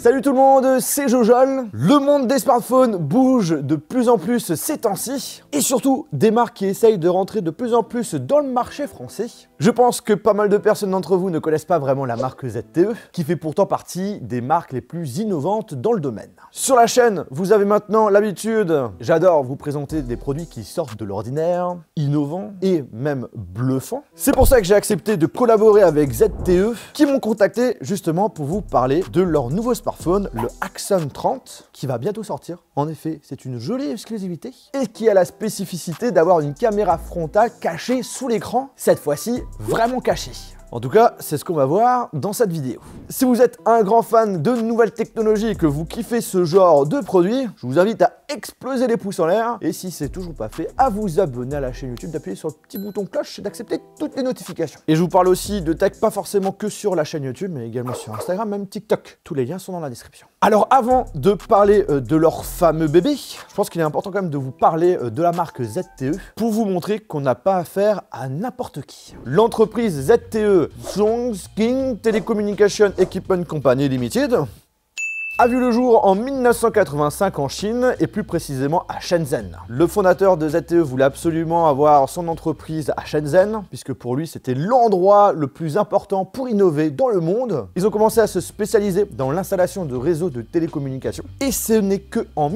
Salut tout le monde, c'est Jojol. Le monde des smartphones bouge de plus en plus ces temps-ci. Et surtout, des marques qui essayent de rentrer de plus en plus dans le marché français. Je pense que pas mal de personnes d'entre vous ne connaissent pas vraiment la marque ZTE, qui fait pourtant partie des marques les plus innovantes dans le domaine. Sur la chaîne, vous avez maintenant l'habitude, j'adore vous présenter des produits qui sortent de l'ordinaire, innovants et même bluffants. C'est pour ça que j'ai accepté de collaborer avec ZTE, qui m'ont contacté justement pour vous parler de leur nouveau smartphone, le Axon 30, qui va bientôt sortir. En effet, c'est une jolie exclusivité et qui a la spécificité d'avoir une caméra frontale cachée sous l'écran, cette fois-ci vraiment cachée. En tout cas, c'est ce qu'on va voir dans cette vidéo. Si vous êtes un grand fan de nouvelles technologies et que vous kiffez ce genre de produits, je vous invite à exploser les pouces en l'air. Et si c'est toujours pas fait, à vous abonner à la chaîne YouTube, d'appuyer sur le petit bouton cloche et d'accepter toutes les notifications. Et je vous parle aussi de tech, pas forcément que sur la chaîne YouTube, mais également sur Instagram, même TikTok. Tous les liens sont dans la description. Alors avant de parler de leur fameux bébé, je pense qu'il est important quand même de vous parler de la marque ZTE pour vous montrer qu'on n'a pas affaire à n'importe qui. L'entreprise ZTE, Zhongxing Telecommunication Equipment Company Limited, a vu le jour en 1985 en Chine et plus précisément à Shenzhen. Le fondateur de ZTE voulait absolument avoir son entreprise à Shenzhen puisque pour lui c'était l'endroit le plus important pour innover dans le monde. Ils ont commencé à se spécialiser dans l'installation de réseaux de télécommunications et ce n'est que en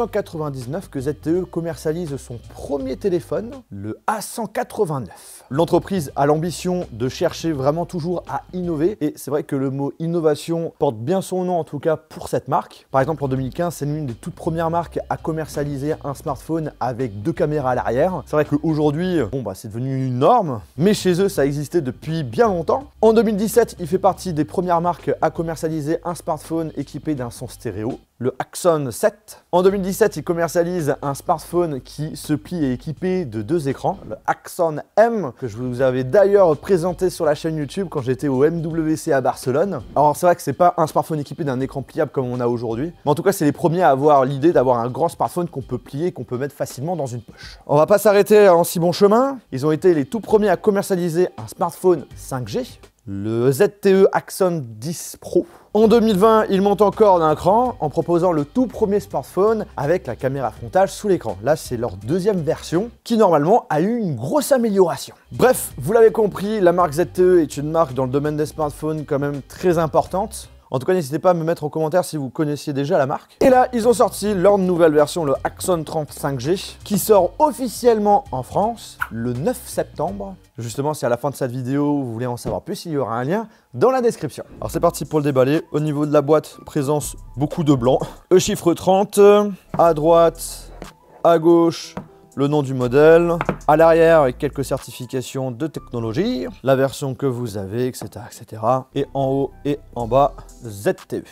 1999 que ZTE commercialise son premier téléphone, le A189. L'entreprise a l'ambition de chercher vraiment toujours à innover et c'est vrai que le mot innovation porte bien son nom en tout cas pour cette marque. Par exemple en 2015, c'est l'une des toutes premières marques à commercialiser un smartphone avec 2 caméras à l'arrière. C'est vrai qu'aujourd'hui, c'est devenu une norme, mais chez eux ça existait depuis bien longtemps. En 2017, il fait partie des premières marques à commercialiser un smartphone équipé d'un son stéréo, le Axon 7. En 2017, il commercialise un smartphone qui se plie et est équipé de 2 écrans, le Axon M, que je vous avais d'ailleurs présenté sur la chaîne YouTube quand j'étais au MWC à Barcelone. Alors c'est vrai que c'est pas un smartphone équipé d'un écran pliable comme on a aujourd'hui, mais en tout cas c'est les premiers à avoir l'idée d'avoir un grand smartphone qu'on peut plier et qu'on peut mettre facilement dans une poche. On va pas s'arrêter en si bon chemin, ils ont été les tout premiers à commercialiser un smartphone 5G, le ZTE Axon 10 Pro. En 2020, ils montent encore d'un cran en proposant le tout premier smartphone avec la caméra frontale sous l'écran. Là, c'est leur deuxième version qui normalement a eu une grosse amélioration. Bref, vous l'avez compris, la marque ZTE est une marque dans le domaine des smartphones quand même très importante. En tout cas, n'hésitez pas à me mettre en commentaire si vous connaissiez déjà la marque. Et là, ils ont sorti leur nouvelle version, le Axon 30 5G, qui sort officiellement en France le 9 septembre. Justement, si à la fin de cette vidéo, vous voulez en savoir plus, il y aura un lien dans la description. Alors c'est parti pour le déballer. Au niveau de la boîte, présence beaucoup de blanc. Le chiffre 30, à droite, à gauche, le nom du modèle, à l'arrière avec quelques certifications de technologie, la version que vous avez, etc., etc. Et en haut et en bas, ZTE.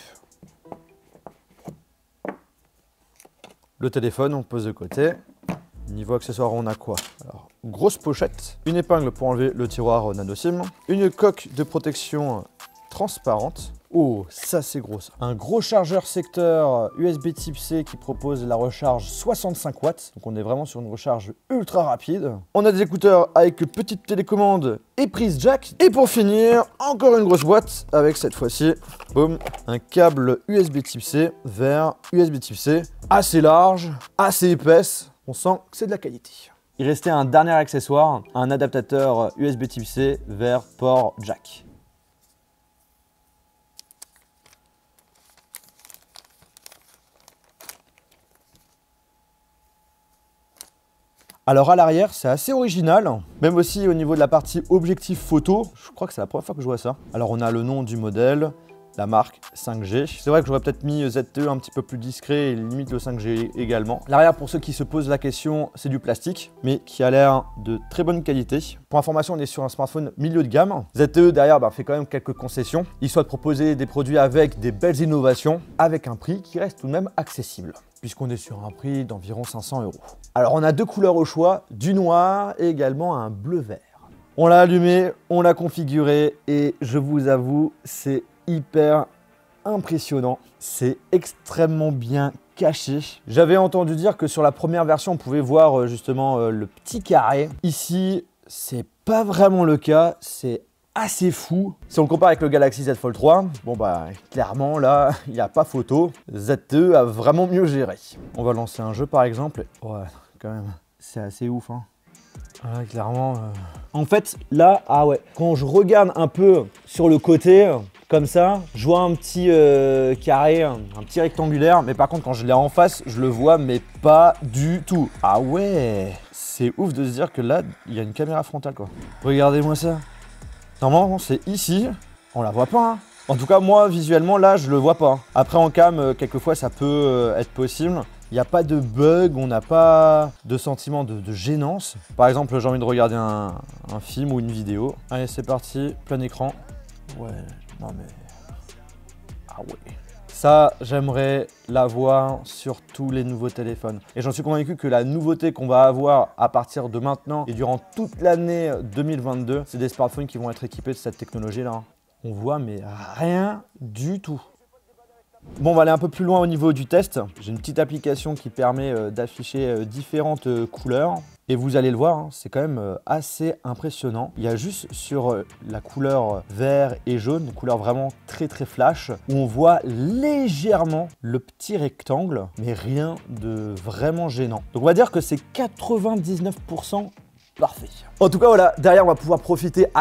Le téléphone, on pose de côté. Niveau accessoires, on a quoi? Alors, grosse pochette, une épingle pour enlever le tiroir nano SIM, une coque de protection transparente. Oh, ça c'est gros ça. Un gros chargeur secteur USB type C qui propose la recharge 65 watts. Donc on est vraiment sur une recharge ultra rapide. On a des écouteurs avec petite télécommande et prise jack. Et pour finir, encore une grosse boîte avec cette fois-ci, boum, un câble USB type C vers USB type C. Assez large, assez épaisse. On sent que c'est de la qualité. Il restait un dernier accessoire, un adaptateur USB type C vers port jack. Alors à l'arrière, c'est assez original, même aussi au niveau de la partie objectif photo, je crois que c'est la première fois que je vois ça. Alors on a le nom du modèle, la marque 5G. C'est vrai que j'aurais peut-être mis ZTE un petit peu plus discret et limite le 5G également. L'arrière, pour ceux qui se posent la question, c'est du plastique, mais qui a l'air de très bonne qualité. Pour information, on est sur un smartphone milieu de gamme. ZTE derrière fait quand même quelques concessions. Ils souhaitent proposer des produits avec des belles innovations, avec un prix qui reste tout de même accessible, puisqu'on est sur un prix d'environ 500 €. Alors on a 2 couleurs au choix, du noir et également un bleu vert. On l'a allumé, on l'a configuré et je vous avoue, c'est hyper impressionnant. C'est extrêmement bien caché. J'avais entendu dire que sur la première version, on pouvait voir justement le petit carré. Ici, c'est pas vraiment le cas, c'est assez fou. Si on le compare avec le Galaxy Z Fold 3, bon bah clairement là, il n'y a pas photo. Z2 a vraiment mieux géré. On va lancer un jeu par exemple. Ouais, quand même, c'est assez ouf, hein. Ouais, clairement. En fait, là, ah ouais, quand je regarde un peu sur le côté, comme ça, je vois un petit carré, un petit rectangulaire, mais par contre, quand je l'ai en face, je le vois, mais pas du tout. Ah ouais, c'est ouf de se dire que là, il y a une caméra frontale, quoi. Regardez-moi ça. Normalement, c'est ici, on la voit pas, hein. En tout cas, moi, visuellement, là, je le vois pas. Après, en cam, quelquefois, ça peut être possible. Il n'y a pas de bug, on n'a pas de sentiment de gênance. Par exemple, j'ai envie de regarder un film ou une vidéo. Allez, c'est parti, plein écran. Ouais, non mais... Ah ouais. Ça, j'aimerais l'avoir sur tous les nouveaux téléphones. Et j'en suis convaincu que la nouveauté qu'on va avoir à partir de maintenant et durant toute l'année 2022, c'est des smartphones qui vont être équipés de cette technologie-là. On voit mais rien du tout. Bon, on va aller un peu plus loin au niveau du test. J'ai une petite application qui permet d'afficher différentes couleurs. Et vous allez le voir, hein, c'est quand même assez impressionnant. Il y a juste sur la couleur vert et jaune, une couleur vraiment très flash, où on voit légèrement le petit rectangle, mais rien de vraiment gênant. Donc on va dire que c'est 99% parfait. En tout cas, voilà, derrière, on va pouvoir profiter à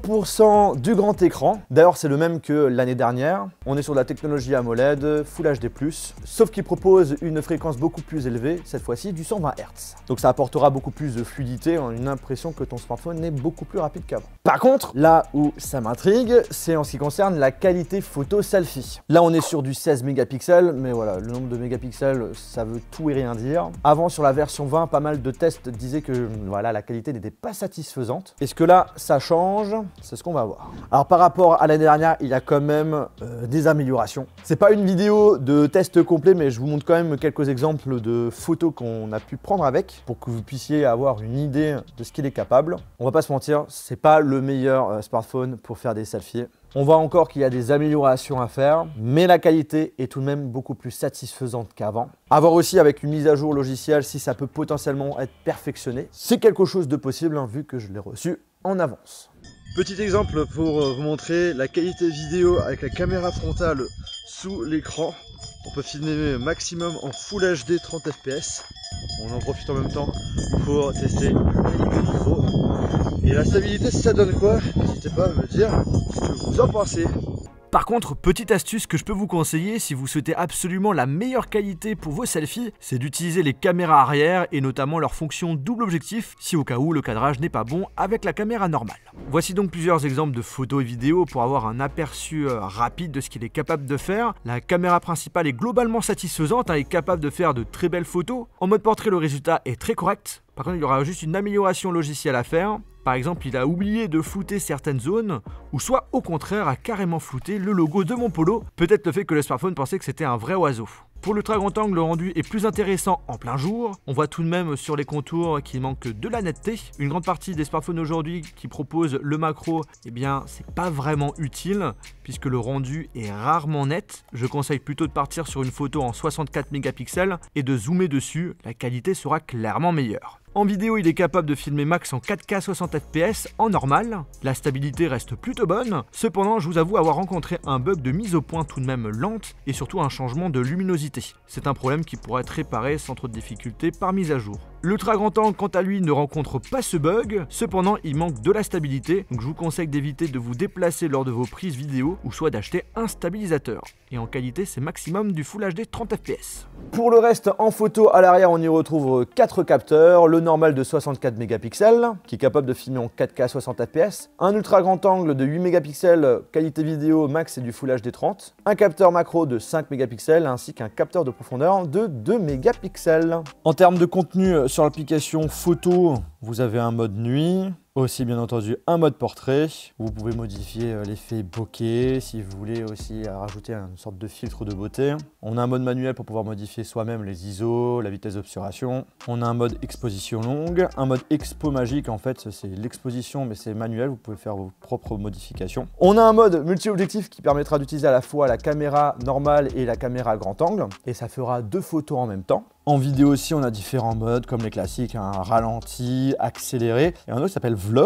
100% du grand écran. D'ailleurs, c'est le même que l'année dernière. On est sur de la technologie AMOLED, Full HD+, sauf qu'il propose une fréquence beaucoup plus élevée, cette fois-ci du 120 Hz. Donc ça apportera beaucoup plus de fluidité, une impression que ton smartphone est beaucoup plus rapide qu'avant. Par contre, là où ça m'intrigue, c'est en ce qui concerne la qualité photo selfie. Là, on est sur du 16 mégapixels, mais voilà, le nombre de mégapixels, ça veut tout et rien dire. Avant, sur la version 20, pas mal de tests disaient que voilà, la qualité n'était pas satisfaisante. Est-ce que là, ça change? C'est ce qu'on va voir. Alors, par rapport à l'année dernière, il y a quand même des améliorations. C'est pas une vidéo de test complet, mais je vous montre quand même quelques exemples de photos qu'on a pu prendre avec pour que vous puissiez avoir une idée de ce qu'il est capable. On va pas se mentir, c'est pas le meilleur smartphone pour faire des selfies. On voit encore qu'il y a des améliorations à faire, mais la qualité est tout de même beaucoup plus satisfaisante qu'avant. À voir aussi avec une mise à jour logicielle si ça peut potentiellement être perfectionné. C'est quelque chose de possible, hein, vu que je l'ai reçu en avance. Petit exemple pour vous montrer la qualité vidéo avec la caméra frontale sous l'écran. On peut filmer maximum en Full HD 30 fps. On en profite en même temps pour tester le micro. Et la stabilité, ça donne quoi? N'hésitez pas à me dire ce que vous en pensez. Par contre, petite astuce que je peux vous conseiller si vous souhaitez absolument la meilleure qualité pour vos selfies, c'est d'utiliser les caméras arrière et notamment leur fonction double objectif si au cas où le cadrage n'est pas bon avec la caméra normale. Voici donc plusieurs exemples de photos et vidéos pour avoir un aperçu rapide de ce qu'il est capable de faire. La caméra principale est globalement satisfaisante, et est capable de faire de très belles photos. En mode portrait, le résultat est très correct. Par contre, il y aura juste une amélioration logicielle à faire. Par exemple, il a oublié de flouter certaines zones, ou soit au contraire a carrément flouté le logo de mon polo. Peut-être le fait que le smartphone pensait que c'était un vrai oiseau. Pour l'ultra grand angle, le rendu est plus intéressant en plein jour. On voit tout de même sur les contours qu'il manque de la netteté. Une grande partie des smartphones aujourd'hui qui proposent le macro, eh bien, c'est pas vraiment utile puisque le rendu est rarement net. Je conseille plutôt de partir sur une photo en 64 mégapixels et de zoomer dessus. La qualité sera clairement meilleure. En vidéo, il est capable de filmer max en 4K 60 fps en normal. La stabilité reste plutôt bonne. Cependant, je vous avoue avoir rencontré un bug de mise au point tout de même lente et surtout un changement de luminosité. C'est un problème qui pourrait être réparé sans trop de difficultés par mise à jour. L'ultra grand angle, quant à lui, ne rencontre pas ce bug. Cependant, il manque de la stabilité. Donc je vous conseille d'éviter de vous déplacer lors de vos prises vidéo ou soit d'acheter un stabilisateur. Et en qualité, c'est maximum du Full HD 30 fps. Pour le reste, en photo, à l'arrière, on y retrouve 4 capteurs. Le normal de 64 mégapixels, qui est capable de filmer en 4K 60 fps. Un ultra grand angle de 8 mégapixels, qualité vidéo max et du Full HD 30. Un capteur macro de 5 mégapixels, ainsi qu'un capteur de profondeur de 2 mégapixels. En termes de contenu, sur l'application photo, vous avez un mode nuit. Aussi bien entendu un mode portrait, vous pouvez modifier l'effet bokeh si vous voulez aussi rajouter une sorte de filtre de beauté. On a un mode manuel pour pouvoir modifier soi-même les ISO, la vitesse d'obturation. On a un mode exposition longue, un mode expo magique, en fait c'est l'exposition mais c'est manuel, vous pouvez faire vos propres modifications. On a un mode multi-objectif qui permettra d'utiliser à la fois la caméra normale et la caméra grand angle et ça fera 2 photos en même temps. En vidéo aussi, on a différents modes comme les classiques, un ralenti, accéléré et un autre qui s'appelle Vlog.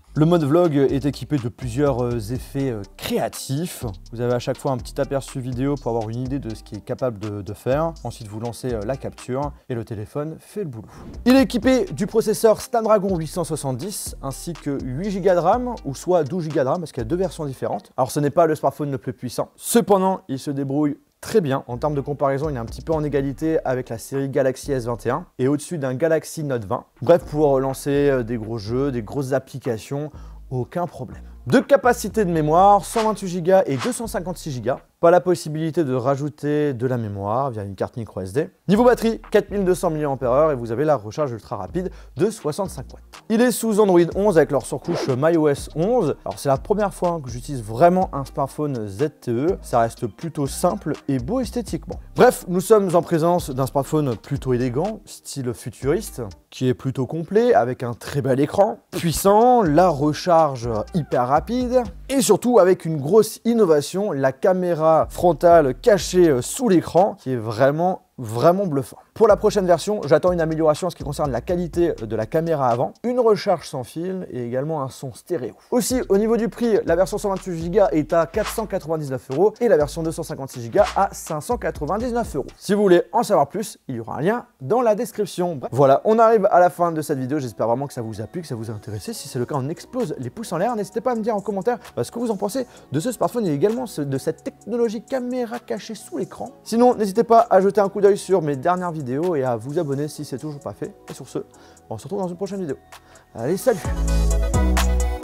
Le mode vlog est équipé de plusieurs effets créatifs. Vous avez à chaque fois un petit aperçu vidéo pour avoir une idée de ce qu'il est capable de faire. Ensuite, vous lancez la capture et le téléphone fait le boulot. Il est équipé du processeur Snapdragon 870 ainsi que 8 Go de RAM ou soit 12 Go de RAM parce qu'il y a deux versions différentes. Alors, ce n'est pas le smartphone le plus puissant. Cependant, il se débrouille très bien. En termes de comparaison, il est un petit peu en égalité avec la série Galaxy S21 et au-dessus d'un Galaxy Note 20. Bref, pour lancer des gros jeux, des grosses applications, aucun problème. De capacité de mémoire, 128 Go et 256 Go. Pas la possibilité de rajouter de la mémoire via une carte micro SD. Niveau batterie, 4200 mAh et vous avez la recharge ultra rapide de 65 watts. Il est sous Android 11 avec leur surcouche MyOS 11. Alors c'est la première fois que j'utilise vraiment un smartphone ZTE. Ça reste plutôt simple et beau esthétiquement. Bref, nous sommes en présence d'un smartphone plutôt élégant, style futuriste, qui est plutôt complet avec un très bel écran, puissant, la recharge hyper rapide et surtout avec une grosse innovation, la caméra frontale cachée sous l'écran qui est vraiment bluffant. Pour la prochaine version, j'attends une amélioration en ce qui concerne la qualité de la caméra avant, une recharge sans fil et également un son stéréo. Aussi, au niveau du prix, la version 128 Go est à 499 € et la version 256 Go à 599 €. Si vous voulez en savoir plus, il y aura un lien dans la description. Bref, voilà, on arrive à la fin de cette vidéo. J'espère vraiment que ça vous a plu, que ça vous a intéressé. Si c'est le cas, on explose les pouces en l'air. N'hésitez pas à me dire en commentaire ce que vous en pensez de ce smartphone et également de cette technologie caméra cachée sous l'écran. Sinon, n'hésitez pas à jeter un coup d'œil sur mes dernières vidéos et à vous abonner si c'est toujours pas fait. Et sur ce, on se retrouve dans une prochaine vidéo. Allez, salut!